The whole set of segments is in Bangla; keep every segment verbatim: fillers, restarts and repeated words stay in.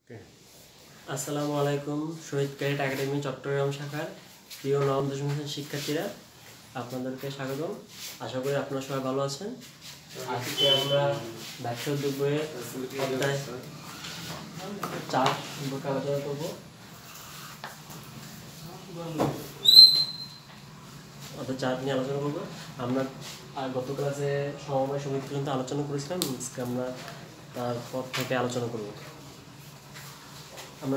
আসসালামু আলাইকুম। শহীদ ক্যাডেট একাডেমি চট্টগ্রাম শাখার প্রিয় নবম দশম শ্রেণীর শিক্ষার্থীরা, আপনাদেরকে স্বাগতম। আশা করি আপনারা সবাই ভালো আছেন। আজকে আমরা ব্যবসা উদ্যোগ বইয়ের অধ্যায় চার সম্পর্কে আলোচনা করবো। অর্থাৎ চার নিয়ে আলোচনা করবো। আমরা গত ক্লাসে সমবায় সমিতি পর্যন্ত আলোচনা করেছিলাম, আজকে আমরা তারপর থেকে আলোচনা করবো। আমরা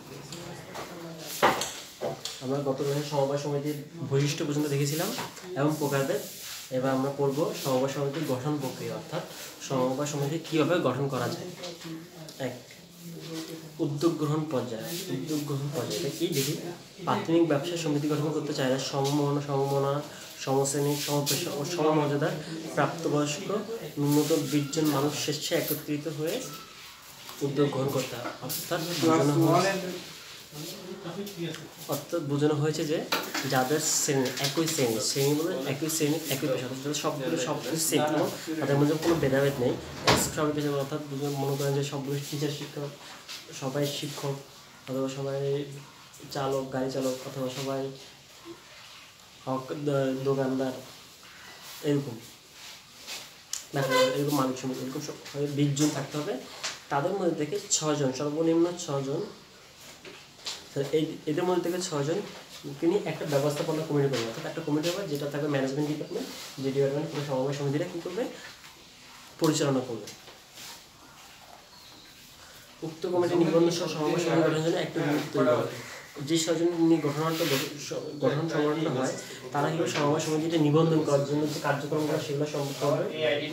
আমরা গত ক্লাসে সমবায় সমিতির বৈশিষ্ট্য পর্যন্ত দেখেছিলাম এবং প্রকারভেদ। এবার আমরা পড়ব সমবায় সমিতির গঠন প্রক্রিয়া, অর্থাৎ সমবায় সমিতি কীভাবে গঠন করা যায়। এক, উদ্যোগ গ্রহণ পর্যায়। উদ্যোগ গ্রহণ পর্যায়ে কি দেখি? প্রাথমিক ব্যবসা সমিতি গঠন করতে চাইলে সমমনা সমমনা সমশ্রেণী সমপেশা ও সমমর্যাদার প্রাপ্তবয়স্ক ন্যূনতম বিশ জন মানুষ স্বেচ্ছায় একত্রিত হয়ে উদ্যোগ গ্রহণ করতে হবে। অর্থাৎ অর্থাৎ বোঝানো হয়েছে যে যাদের শ্রেণী একই শ্রেণী শ্রেণী বলে একই শ্রেণী একই পেশা, সবগুলো সব কিছু সেম, তাদের মধ্যে কোনো ভেদাভেদ নেই। সবাই পেশা অর্থাৎ মনে করেন যে সবগুলো টিচার শিক্ষক, সবাই শিক্ষক অথবা সবাই চালক, গাড়ি চালক অথবা সবাই হক দোকানদার, এরকম এরকম মালিক সমিতি এরকম সব বিশ জন থাকতে হবে। তাদের মধ্যে থেকে ছজন, সর্বনিম্ন ছজন, এই এদের মধ্যে থেকে ছজন তিনি একটা ব্যবস্থাপনা কমিটি করবে। অর্থাৎ একটা কমিটি হবে যেটা থাকবে ম্যানেজমেন্ট ডিপার্টমেন্ট, যে ডিপার্টমেন্ট পুরো সমবায় সমিতিটা কী করবে? পরিচালনা করবে। উক্ত কমিটি নিবন্ধন সহ সমবায় সমিতি গঠনের জন্য একটা গ্রুপ তৈরি করে। যে ছজন গঠনটা গঠন সংগঠন হয় তারা কিন্তু সমবায় সমিতিটা নিবন্ধন করার জন্য যে কার্যক্রমগুলো সেগুলো সম্পর্ক হবে।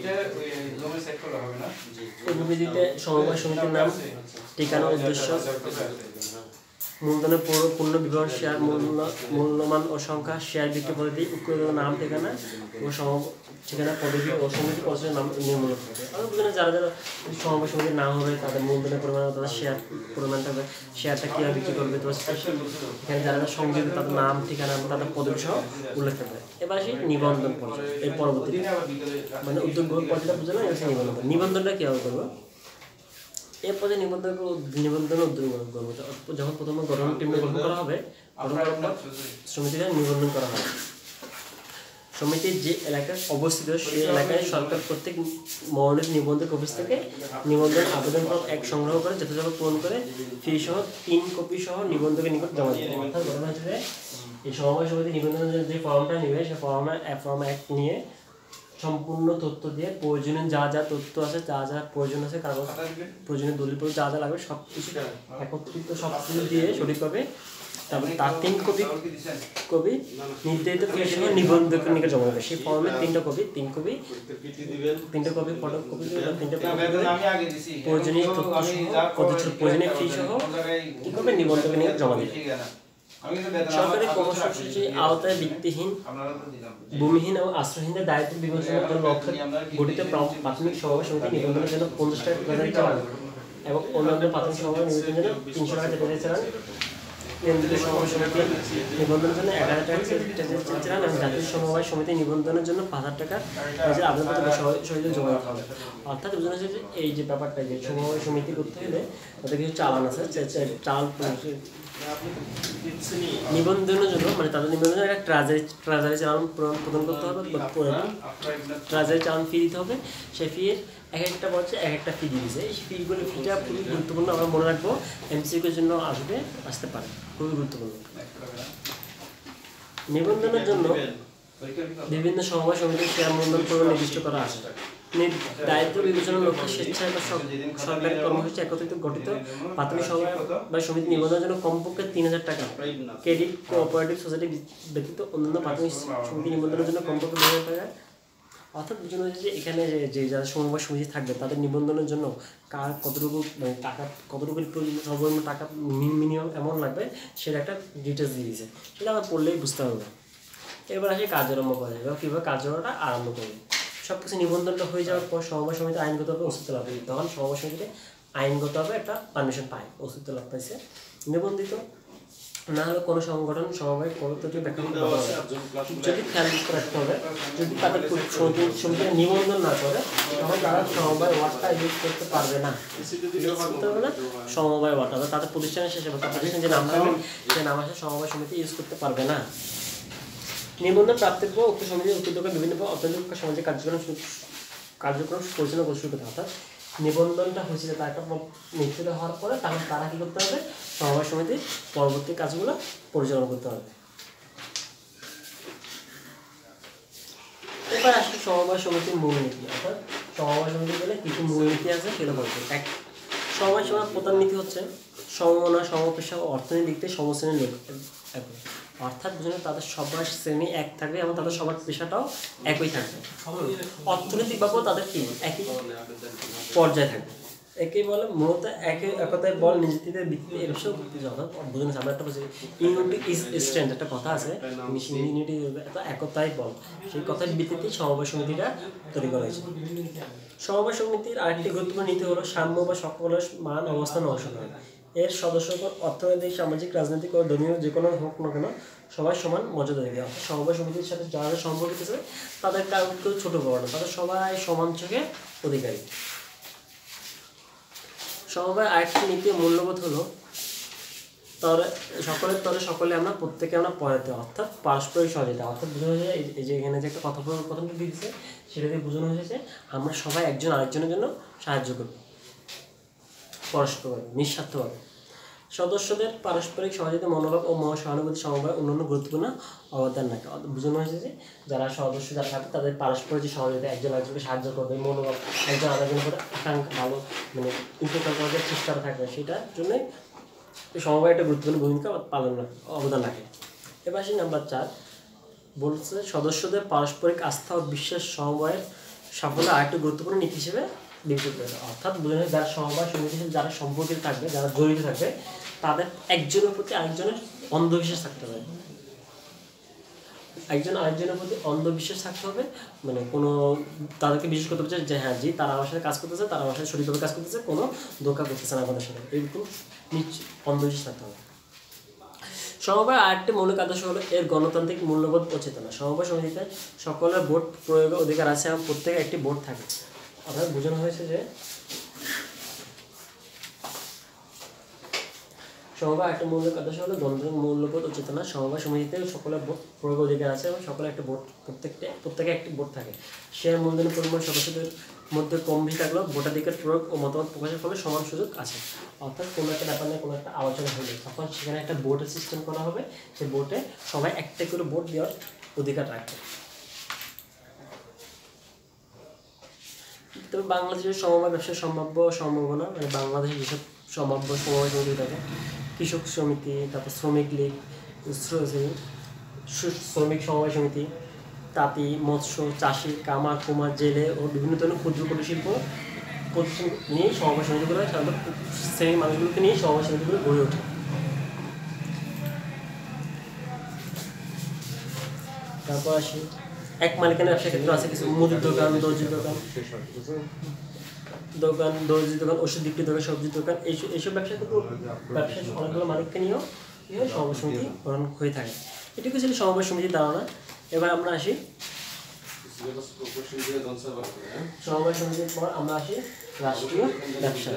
এই বিবৃতিতে সমবায় সমিতির নাম, ঠিকানা, উদ্দেশ্য, মূলধনের পূর্ণ বিবরণ, শেয়ার মূল্য মূল্যমান ও সংখ্যা, শেয়ার বিক্রি পদ্ধতি, উৎকৃত নাম, ঠিকানা ও সম ঠিকানা পদ্ধতি ও সমিতি পরিচালনার নাম নির্মূল হবে। অনেক যারা যারা সমবায় সমিতির নাম হবে তাদের মূলধনের পরিমাণ, তাদের শেয়ার পরিমাণটা হবে, শেয়ারটা কীভাবে বিক্রি করবে, তো এখানে যারা যারা সংযুক্ত তাদের নাম, ঠিকানা, তাদের পদ্ধতি সহ উল্লেখ করবে। এবার সেই নিবন্ধন পর্যায়ে এর পরবর্তী মানে উদ্যোগ পর্যায়টা বুঝে না, এটা নিবন্ধন। নিবন্ধনটা কীভাবে করবো? এর পরে নিবন্ধন নিবন্ধন উদ্যোগ করবো। যখন প্রথমে গঠন টিম গঠন করা হবে, গঠন করার পর সমিতিটা নিবন্ধন করা হবে। সমিতির যে এলাকায় অবস্থিত সেই এলাকায় সরকার প্রত্যেক মনোনীত নিবন্ধক অফিস থেকে নিবন্ধন আবেদনপত্র এক সংগ্রহ করে যথাযথ পূরণ করে ফি সহ তিন কপি সহ নিবন্ধকের নিকট জমা দেবে। অর্থাৎ ঘটনা হচ্ছে এই সমবায় সমিতি নিবন্ধনের যে ফর্মটা নেবে সেই ফর্মে ফর্ম এক নিয়ে সম্পূর্ণ তথ্য দিয়ে প্রয়োজনীয় যা যা তথ্য আছে, যা যা প্রয়োজন আছে, কাগজ প্রয়োজনীয় দলিল যা যা লাগবে সব কিছু একত্রিত সব কিছু দিয়ে সঠিকভাবে তারপরে তার তিন কপি কপি নির্ধারিত ফিসহ নিবন্ধকের নিকট জমা দেবে। সেই ফর্মের তিনটা কপি তিন কপি তিনটা কপি ফটো কপি তিনটা প্রয়োজনীয় তথ্য কত প্রয়োজনীয় ফি সহ কী করবে? নিবন্ধকের নিকট জমা দেবে। সরকারি কর্মসূচির আওতায় ভিত্তিহীন, ভূমিহীন এবং আশ্রয়হীনদের দায়িত্ব বিবেচনার জন্য লক্ষ্যে গঠিত প্রাথমিক সমবায় সমিতি নিবন্ধনের জন্য পঞ্চাশ টাকা প্রদান চালান এবং অন্যান্য প্রাথমিক সমবায় নিবন্ধনের জন্য তিনশো টাকা চেপে চালান। কেন্দ্রীয় সমবায় সমিতি নিবন্ধনের জন্য এক হাজার টাকা চালান এবং জাতীয় সমবায় সমিতি নিবন্ধনের জন্য পাঁচ হাজার টাকা আবেদনপত্র সহিত জমা দিতে হবে। অর্থাৎ বোঝানো হচ্ছে যে এই যে ব্যাপারটা যে সমবায় সমিতি করতে হলে তাদের কিছু চালান আছে, চাল নিবন্ধনের জন্য মানে তাদের নিবন্ধনের একটা ট্রাজারি ট্রাজারি চালান প্রদান করতে হবে, ট্রাজারি চালান ফি দিতে হবে। সেই ফির এক একটা বছর এক একটা ফি দিয়েছে। এই ফিগুলো ফিটা খুবই গুরুত্বপূর্ণ, আমরা মনে রাখবো, এমসিকিউর জন্য আসবে আসতে পারে, খুবই গুরুত্বপূর্ণ। নিবন্ধনের জন্য বিভিন্ন সমবায় সমিতির শেয়ার মূলধন পরিমাণ নির্দিষ্ট করা আছে। দায়িত্ব বিবেচনার লক্ষ্যে স্বেচ্ছায় বা সরকারি কর্মসূচি একত্রিত গঠিত প্রাথমিক সমবায় বা সমিতি নিবন্ধনের জন্য কমপক্ষে তিন হাজার টাকা, ক্রেডিট কোঅপারেটিভ সোসাইটি ব্যতীত অন্যান্য প্রাথমিক সমিতি নিবন্ধনের জন্য কমপক্ষে দুই হাজার টাকা। অর্থাৎ বোঝানো হচ্ছে যে এখানে যে যারা সমবায় সমিতি থাকবে তাদের নিবন্ধনের জন্য কার কতটুকু মানে টাকা কতটুকু সর্বনিম্ন টাকা মিনিমাম এমন লাগবে সেটা একটা ডিটেলস দিয়ে দিয়েছে, সেটা আমরা পড়লেই বুঝতে পারবো। এবার আসে কার্যক্রম করা যাবে, কীভাবে কার্যক্রমটা আরম্ভ করবে। সব কিছু নিবন্ধনটা হয়ে যাওয়ার পর সমবায় সমিতি আইনগতভাবে অস্তিত্ব লাভ করে, তখন সমবায় সমিতিতে আইনগতভাবে একটা পারমিশন পায়, অস্তিত্ব লাভ পাইছে। নিবন্ধিত না হলে কোনো সংগঠন সমবায় পদ্ধতি ব্যাখ্যা করতে পারবে না। যদি খেয়াল রাখতে হবে, যদি তাদের সমিতিতে নিবন্ধন না করে তখন তারা সমবায় ওয়ার্ডটা ইউজ করতে পারবে না, করতে পারবে না সমবায় ওয়ার্ড, অর্থাৎ তাদের প্রতিষ্ঠানের শেষে তার প্রতিষ্ঠান যে নাম থাকবে সে নাম আসে সমবায় সমিতি ইউজ করতে পারবে না। নিবন্ধন প্রাপ্তির পর উক্ত সমিতি উদ্যোগে বিভিন্ন অর্থনৈতিক সামাজিক কার্যক্রম কার্যক্রম পরিচালনা করে শুরু করতে হবে। অর্থাৎ নিবন্ধনটা হয়েছিল তার একটা নিশ্চিত হওয়ার পরে তখন তারা কী করতে হবে, সমবায় সমিতির পরবর্তী কাজগুলো পরিচালনা করতে হবে। এবার আসলে সমবায় সমিতির মূলনীতি, অর্থাৎ সমবায় সমিতি বলে কিছু মূলনীতি আছে সেগুলো বলছে। এক, সমবায় সমিতির প্রধান নীতি হচ্ছে সমমনা সমপেশা ও অর্থনৈতিক দিক থেকে সমশ্রেণীর লোক একই, অর্থাৎ বুঝুন তাদের সবার শ্রেণী এক থাকবে এবং তাদের সবার পেশাটাও একই থাকবে। অর্থনৈতিকভাবেও তাদের কি একই পর্যায়ে থাকবে। একই বলে মূলত একই একতায় বল নিজেদের ভিত্তিতে এর বিষয়ে বুঝুন। আমরা একটা বলছি ইউনিটি ইজ স্ট্রেংথ, একটা কথা আছে, ইউনিটি একতাই বল, সেই কথার ভিত্তিতেই সমবায় সমিতিটা তৈরি করা হয়েছে। সমবায় সমিতির আরেকটি গুরুত্বপূর্ণ নীতি হলো সাম্য বা সকলের মান অবস্থান অংশগ্রহণ। এর সদস্যগণ অর্থনৈতিক, সামাজিক, রাজনৈতিক ও ধর্মীয় যে কোনো হোক না কেন সবাই সমান মর্যাদা দেবে। অর্থাৎ সমবায় সমিতির সাথে যারা সম্পর্কিত আছে তাদের কারণ কেউ ছোটো বড় না, তাদের সবাই সমান চোখে অধিকারী। সমবায় আরেকটি নীতি মূল্যবোধ হলো তরে সকলের তরে সকলে আমরা প্রত্যেকে আমরা পড়াতে, অর্থাৎ পারস্পরিক সহযোগিতা। অর্থাৎ বোঝানো হয়েছে এই যে এখানে যে একটা কথোপকথনটা দিয়েছে সেটা দিয়ে বোঝানো হয়েছে আমরা সবাই একজন আরেকজনের জন্য সাহায্য করব পরস্পরভাবে নিঃস্বার্থভাবে। সদস্যদের পারস্পরিক সহযোগিতা মনোভাব ও সহানুভূতি সমবায় অন্যান্য গুরুত্বপূর্ণ অবদান রাখে। বোঝানো হয়েছে যে যারা সদস্য যারা থাকবে তাদের পারস্পরিক যে সহযোগিতা, একজন আরেকজনকে সাহায্য করবে, মনোভাব একজন আরেকজনের উপরে আকাঙ্ক্ষা ভালো মানে উপকার করার যে চেষ্টাটা থাকবে সেটার জন্যই সমবায় একটা গুরুত্বপূর্ণ ভূমিকা পালন অবদান রাখে। এবার আসি নাম্বার চার, বলছে সদস্যদের পারস্পরিক আস্থা ও বিশ্বাস সমবায়ের সাফল্য আরেকটি গুরুত্বপূর্ণ নীতি হিসেবে বিবেচিত হবে। অর্থাৎ বোঝানো যারা সমবায় সমিতির সাথে যারা সম্পর্কিত থাকবে, যারা জড়িত থাকবে তাদের একজনের প্রতি আরেকজনের অন্ধবিশ্বাস থাকতে হবে, একজন আরেকজনের প্রতি অন্ধবিশ্বাস থাকতে হবে, মানে কোনো তাদেরকে বিশ্বাস করতে পারছে যে হ্যাঁ জি তারা আমার সাথে কাজ করতেছে, তারা আমার সাথে সঠিকভাবে কাজ করতেছে, কোনো ধোঁকা করতেছে না আমাদের সাথে, এরকম নিশ্চিত অন্ধবিশ্বাস থাকতে হবে। সমবায় আরেকটি মৌলিক আদর্শ হলো এর গণতান্ত্রিক মূল্যবোধ ও চেতনা। সমবায় সমিতিতে সকলের ভোট প্রয়োগের অধিকার আছে এবং প্রত্যেকে একটি ভোট থাকে। অর্থাৎ বোঝানো হয়েছে যে সমবায় একটা মৌলিক আদর্শ হলো গণতান্ত্রিক মূল্যবোধ ও চেতনা। সমবায় সমিতিতে সকলের ভোট প্রয়োগ অধিকার আছে এবং সকলে একটা ভোট প্রত্যেকটা প্রত্যেকে একটি ভোট থাকে। শেয়ার মূলধনের পরিমাণ সদস্যদের মধ্যে কম বেশি থাকলেও ভোটাধিকার প্রয়োগ ও মতামত প্রকাশের ফলে সমান সুযোগ আছে। অর্থাৎ কোনো একটা ব্যাপার নিয়ে কোনো একটা আলোচনা হলে তখন সেখানে একটা ভোটের সিস্টেম করা হবে, সেই ভোটে সবাই একটা করে ভোট দেওয়ার অধিকার রাখবে। তবে বাংলাদেশের সমবায় ব্যবসার সম্ভাব্য সম্ভাবনা মানে বাংলাদেশে যেসব সম্ভাব্য সমবায় সমিতি থাকে, কৃষক সমিতি, তারপর শ্রমিক লীগ, শ্রমিক সমবায় সমিতি, তাঁতি, মৎস্য, চাষি, কামার, কুমার, জেলে ও বিভিন্ন ধরনের ক্ষুদ্র কুটির শিল্প প্রতিষ্ঠান নিয়ে সমবায় সমিতিগুলো সাধারণত শ্রেণীর মানুষগুলোকে নিয়ে সমবায় সমিতিগুলো গড়ে ওঠে। তারপর আসি এক মালিকানা ব্যবসার ক্ষেত্রে আছে কিছু মুদির দোকান, দর্জির দোকান দোকান দর্জির দোকান ওষুধ বিক্রি দোকান, সবজির দোকান, এইসব এইসব ব্যবসা কিন্তু ব্যবসায় অনেকগুলো মালিককে নিয়েও কী হয় সমবায় সমিতি গ্রহণ হয়ে থাকে। এটুকু ছিল সমবায় সমিতির ধারণা। এবার আমরা আসি সমবায় সমিতির পর আমরা আসি রাষ্ট্রীয় ব্যবসা।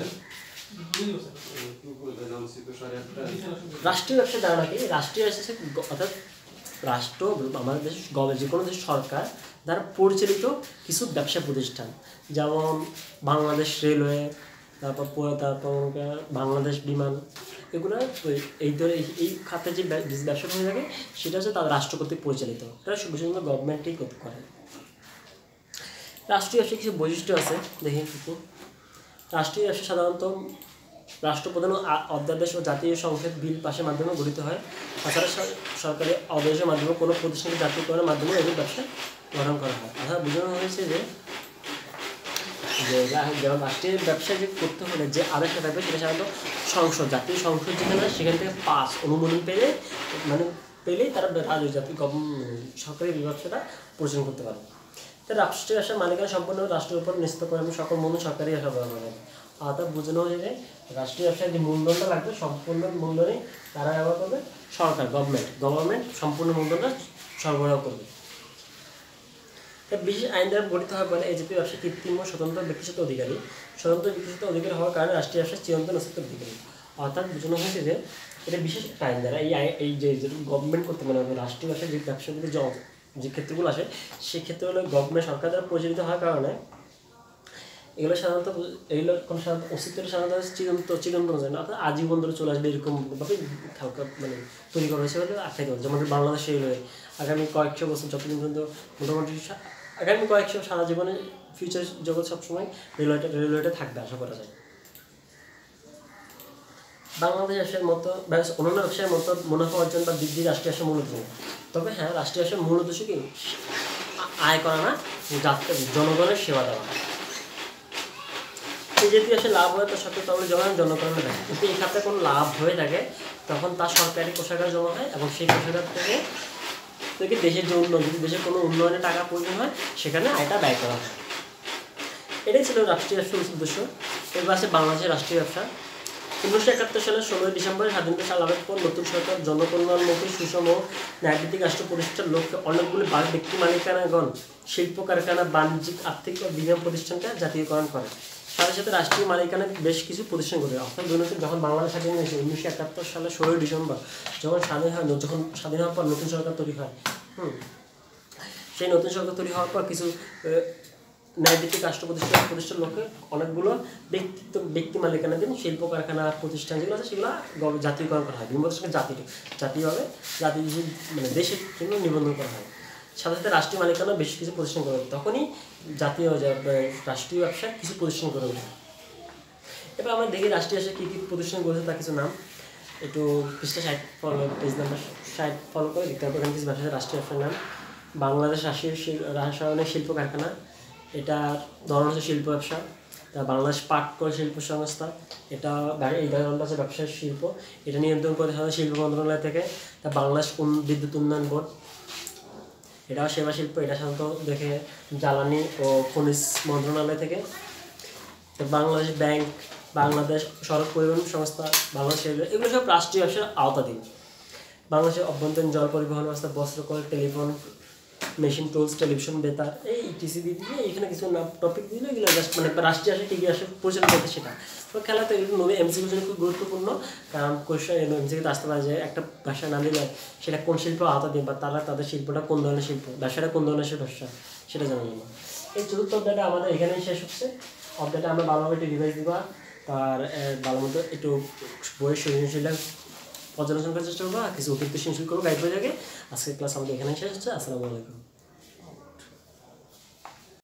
রাষ্ট্রীয় ব্যবসার ধারণা কি? রাষ্ট্রীয় ব্যবসা অর্থাৎ রাষ্ট্র আমাদের দেশ যে কোনো দেশের সরকার দ্বারা পরিচালিত কিছু ব্যবসা প্রতিষ্ঠান, যেমন বাংলাদেশ রেলওয়ে, তারপর তারপর বাংলাদেশ বিমান, এগুলো এই ধরে এই খাতে যে ব্যবসাটা হয়ে থাকে সেটা হচ্ছে তার রাষ্ট্র কর্তৃক পরিচালিত, এটা শুধু গভর্নমেন্টই করে। রাষ্ট্রীয় ব্যবসার কিছু বৈশিষ্ট্য আছে, দেখি কিছু। রাষ্ট্রীয় ব্যবসা সাধারণত রাষ্ট্রপ্রধান অধ্যাদেশ ও জাতীয় সংসদ বিল পাশের মাধ্যমে গঠিত হয়। তাছাড়া সরকারি আদেশের মাধ্যমে কোনো প্রতিষ্ঠানের জাতীয়করণের মাধ্যমে এগুলো ব্যবসা গ্রহণ করা হয়। অর্থাৎ বোঝানো হয়েছে যে যেমন রাষ্ট্রীয় ব্যবসা যে করতে হলে যে আদেশটা থাকবে সেটা সাধারণত সংসদ, জাতীয় সংসদ যেখানে সেখান থেকে পাস অনুমোদন পেলে মানে পেলেই তারা জাতীয় সরকারি ব্যবসাটা পরিচালনা করতে পারে। রাষ্ট্রীয় ব্যবসার মালিকানা সম্পূর্ণ রাষ্ট্রের উপর ন্যস্ত করে এবং সকল মূল্য সরকারি ব্যবসা গ্রহণ করে। আওতা বোঝানো হয়েছে রাষ্ট্রীয় ব্যবসায় যে মূলধনটা লাগবে সম্পূর্ণ মূলধনই তারা ব্যবহার করবে, সরকার গভর্নমেন্ট গভর্নমেন্ট সম্পূর্ণ মূলধনটা সরবরাহ করবে। বিশেষ আইন দ্বারা গঠিত হওয়ার পরে এজেপি ব্যবসা কৃত্রিম ও স্বতন্ত্র ব্যক্তিগত অধিকারী স্বতন্ত্র ব্যক্তিগত অধিকারী হওয়ার কারণে রাষ্ট্রীয় ব্যবসার চিরন্তন অস্তিত্ব অধিকারী। অর্থাৎ বোঝানো হয়েছে যে এটা বিশেষ একটা আইন দ্বারা এই এই যে গভর্নমেন্ট করতে মানে রাষ্ট্রীয় ব্যবসার যে ব্যবসাগুলি যে ক্ষেত্রগুলো আসে সেই ক্ষেত্রগুলো গভর্নমেন্ট সরকার দ্বারা পরিচালিত হওয়ার কারণে এগুলো সাধারণত এগুলো কোনো সাধারণত অস্তিত্বটা সাধারণত চিরন্ত চিরন্তন যায় না, অর্থাৎ আজীবন ধরে চলে আসবে এরকমভাবে হালকা মানে তৈরি করা হয়েছে বলে আটকাইতে হবে। যেমন বাংলাদেশে এগুলো আগামী কয়েকশো বছর যতদিন পর্যন্ত মোটামুটি আগামী কয়েকশো সারা জীবনে ফিউচার জগৎ সবসময় রেলওয়েটা রেলওয়েটা থাকবে আশা করা যায়। বাংলাদেশ ব্যবসার মতো অন্যান্য ব্যবসায়ের মতো মুনাফা অর্জন বা বৃদ্ধি রাষ্ট্রীয় ব্যবসার মূল উদ্দেশ্য। তবে হ্যাঁ, রাষ্ট্রীয় ব্যবসার মূল উদ্দেশ্য কি আয় করা না, জনগণের সেবা দেওয়া। যদি আসলে লাভ হয় তার সাথে তাহলে যখন জনগণের দেয়, যদি এই খাতে কোনো লাভ হয়ে থাকে তখন তার সরকারি কোষাগার জমা হয় এবং সেই কোষাগার থেকে থেকে দেশের যে উন্নয়ন যদি দেশের কোনো উন্নয়নের টাকা প্রয়োজন হয় সেখানে আয়টা ব্যয় করা হয়। এটাই ছিল রাষ্ট্রীয় ব্যবসার উদ্দেশ্য। এবার আছে বাংলাদেশের রাষ্ট্রীয় ব্যবসা। উনিশশো একাত্তর সালের ষোলোই ডিসেম্বর স্বাধীনতা সাল লাভের পর নতুন সরকার জনকল্যাণমুখী সুষম ন্যায়ভিত্তিক রাষ্ট্র প্রতিষ্ঠার লক্ষ্যে অনেকগুলি ব্যক্তি মালিকানাগণ শিল্প কারখানা বাণিজ্যিক আর্থিক ও বিনিয়োগ প্রতিষ্ঠানকে জাতীয়করণ করে। সাথে সাথে রাষ্ট্রীয় মালিকানার বেশ কিছু প্রতিষ্ঠান করে। অর্থাৎ দুর্নীতি যখন বাংলাদেশ স্বাধীন হয়েছে উনিশশো একাত্তর সালের ষোলোই ডিসেম্বর যখন স্বাধীন হয় যখন স্বাধীন হওয়ার পর নতুন সরকার তৈরি হয়, হুম সেই নতুন সরকার তৈরি হওয়ার পর কিছু ন্যায়ভিত্তিক রাষ্ট্র প্রতিষ্ঠান প্রতিষ্ঠার লক্ষ্যে অনেকগুলো ব্যক্তিত্ব ব্যক্তি মালিকানাধীন শিল্প কারখানা প্রতিষ্ঠান যেগুলো আছে সেগুলো জাতীয়করণ করা হয়। বিভিন্ন সঙ্গে জাতি জাতীয়ভাবে জাতি মানে দেশের জন্য নিবন্ধন করা হয়। সাথে সাথে রাষ্ট্রীয় মালিকানা বেশ কিছু প্রতিষ্ঠান করে তখনই জাতীয় রাষ্ট্রীয় ব্যবসায় কিছু প্রতিষ্ঠান করে ওঠে। এবার আমরা দেখি রাষ্ট্রীয় ব্যবসায় কী কী প্রতিষ্ঠান করেছে তার কিছু নাম একটু পৃষ্ঠা ষাট ফলো পেজ নাম্বার ষাট ফলো করে দেখতে হবে। এখানে কিছু ব্যবসা রাষ্ট্রীয় ব্যবসার নাম বাংলাদেশ রাষ্ট্রীয় রাসায়নিক শিল্প কারখানা, এটা ধরন হচ্ছে শিল্প ব্যবসা। তা বাংলাদেশ পাটকল শিল্প সংস্থা, এটা এই ধরনটা হচ্ছে ব্যবসায়িক শিল্প, এটা নিয়ন্ত্রণ করে হয় শিল্প মন্ত্রণালয় থেকে। তা বাংলাদেশ বিদ্যুৎ উন্নয়ন বোর্ড, এটাও সেবা শিল্প, এটা সাধারণত দেখে জ্বালানি ও খনিজ মন্ত্রণালয় থেকে। তো বাংলাদেশ ব্যাংক, বাংলাদেশ সড়ক পরিবহন সংস্থা, বাংলাদেশ রেলওয়ে, এগুলো সব রাষ্ট্রীয় ব্যবসার আওতাধীন। বাংলাদেশের অভ্যন্তরীণ জল পরিবহন ব্যবস্থা, বস্ত্রকল, টেলিফোন, মেশিন টুলস, টেলিভিশন বেতার, এই টিসি দিয়ে দিলে এখানে কিছু নাম টপিক দিলে এগুলো জাস্ট মানে রাষ্ট্রীয় আসে টিভি আসে পরিচালনা করতে সেটা। তো খেলাতে এগুলো নবী এমসিকিউর জন্য খুব গুরুত্বপূর্ণ, কারণ কোশ্চেন এমসিকিউতে আসতে পারে যে একটা ব্যবসা নাম দিলে সেটা কোন শিল্প আওতাধীন বা তারা তাদের শিল্পটা কোন ধরনের শিল্প, ব্যবসাটা কোন ধরনের সে ব্যবসা সেটা জানা যাবে। এই চতুর্থ অধ্যায়টা আমাদের এখানেই শেষ হচ্ছে। অধ্যায়টা আমরা ভালোভাবে একটু রিভাইজ দিবা, তার ভালো মতো একটু বইয়ের সৃজনশীল পর্যালোচনা করার চেষ্টা করবো, আর কিছু অতিরিক্ত সৃজনশীল করবো গাইড বই থেকে। আজকের ক্লাস আমাদের এখানেই শেষ হচ্ছে। আসসালামু আলাইকুম।